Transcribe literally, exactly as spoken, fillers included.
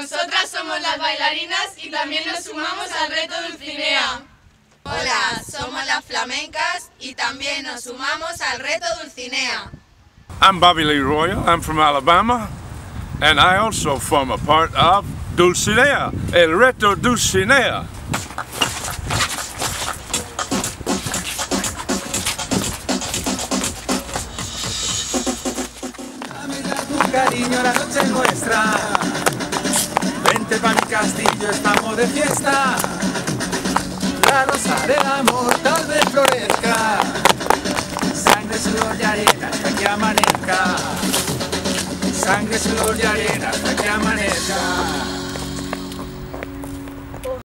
Nosotras somos las bailarinas y también nos sumamos al reto Dulcinea. Hola, somos las flamencas y también nos sumamos al reto Dulcinea. I'm Bobby Lee Royal, I'm from Alabama, and I also form a part of Dulcinea, el reto Dulcinea. Cariño, la noche es nuestra. Vente pa' mi castillo, estamos de fiesta. La rosa del amor tal vez florezca. Sangre, sudor y arena hasta que amanezca. Sangre, sudor y arena hasta que amanezca.